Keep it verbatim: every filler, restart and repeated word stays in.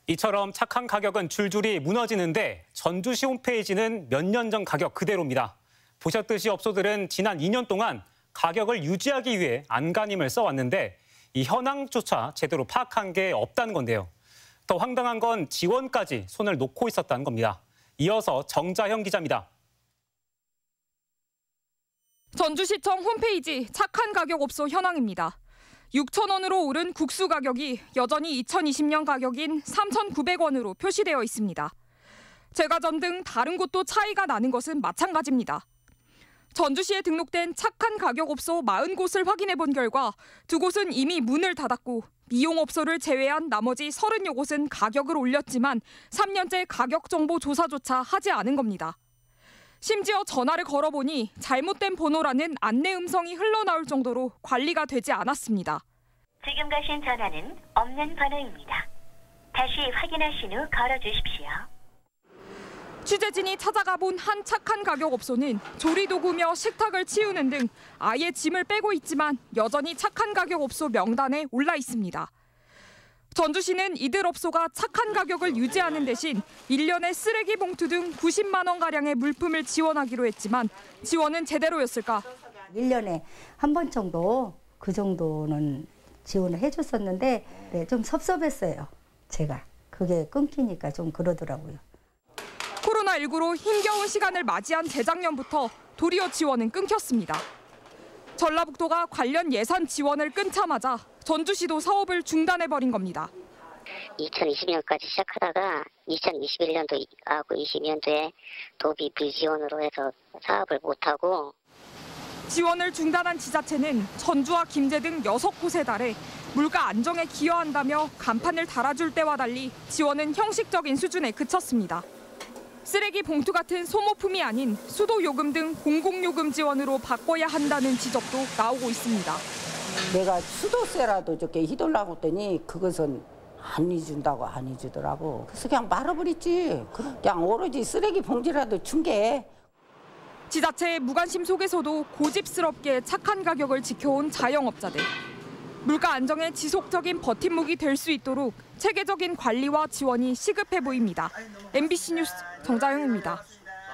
이처럼 착한 가격은 줄줄이 무너지는데 전주시 홈페이지는 몇 년 전 가격 그대로입니다. 보셨듯이 업소들은 지난 이 년 동안 가격을 유지하기 위해 안간힘을 써왔는데 이 현황조차 제대로 파악한 게 없다는 건데요. 더 황당한 건 지원까지 손을 놓고 있었다는 겁니다. 이어서 정자형 기자입니다. 전주시청 홈페이지 착한 가격 업소 현황입니다. 육천 원으로 오른 국수 가격이 여전히 이천이십 년 가격인 삼천구백 원으로 표시되어 있습니다. 제과점 등 다른 곳도 차이가 나는 것은 마찬가지입니다. 전주시에 등록된 착한 가격 업소 사십 곳을 확인해 본 결과 두 곳은 이미 문을 닫았고 미용업소를 제외한 나머지 서른여 곳은 가격을 올렸지만 삼 년째 가격 정보 조사조차 하지 않은 겁니다. 심지어 전화를 걸어보니 잘못된 번호라는 안내 음성이 흘러나올 정도로 관리가 되지 않았습니다. 지금 가신 전화는 없는 번호입니다. 다시 확인하신 후 걸어주십시오. 취재진이 찾아가 본 한 착한 가격 업소는 조리도구며 식탁을 치우는 등 아예 짐을 빼고 있지만 여전히 착한 가격 업소 명단에 올라 있습니다. 전주시는 이들 업소가 착한 가격을 유지하는 대신 일 년에 쓰레기 봉투 등 구십만 원가량의 물품을 지원하기로 했지만 지원은 제대로였을까? 일 년에 한 번 정도 그 정도는 지원을 해줬었는데 네, 좀 섭섭했어요. 제가. 그게 끊기니까 좀 그러더라고요. 코로나십구로 힘겨운 시간을 맞이한 재작년부터 도리어 지원은 끊겼습니다. 전라북도가 관련 예산 지원을 끊자마자 전주시도 사업을 중단해버린 겁니다. 이천이십 년까지 시작하다가 이천이십일 년도하고 이십 년도에 도비 불지원으로 해서 사업을 못하고 지원을 중단한 지자체는 전주와 김제 등 여섯 곳에 달해 물가 안정에 기여한다며 간판을 달아줄 때와 달리 지원은 형식적인 수준에 그쳤습니다. 쓰레기 봉투 같은 소모품이 아닌 수도요금 등 공공요금 지원으로 바꿔야 한다는 지적도 나오고 있습니다. 내가 수도세라도 저렇게 휘둘라고 했더니 그것은 안 잊준다고 안 잊주더라고. 그래서 그냥 말아버렸지. 그냥 오로지 쓰레기 봉지라도 준 게. 지자체의 무관심 속에서도 고집스럽게 착한 가격을 지켜온 자영업자들. 물가 안정에 지속적인 버팀목이 될 수 있도록 체계적인 관리와 지원이 시급해 보입니다. 엠비씨 뉴스 정자영입니다.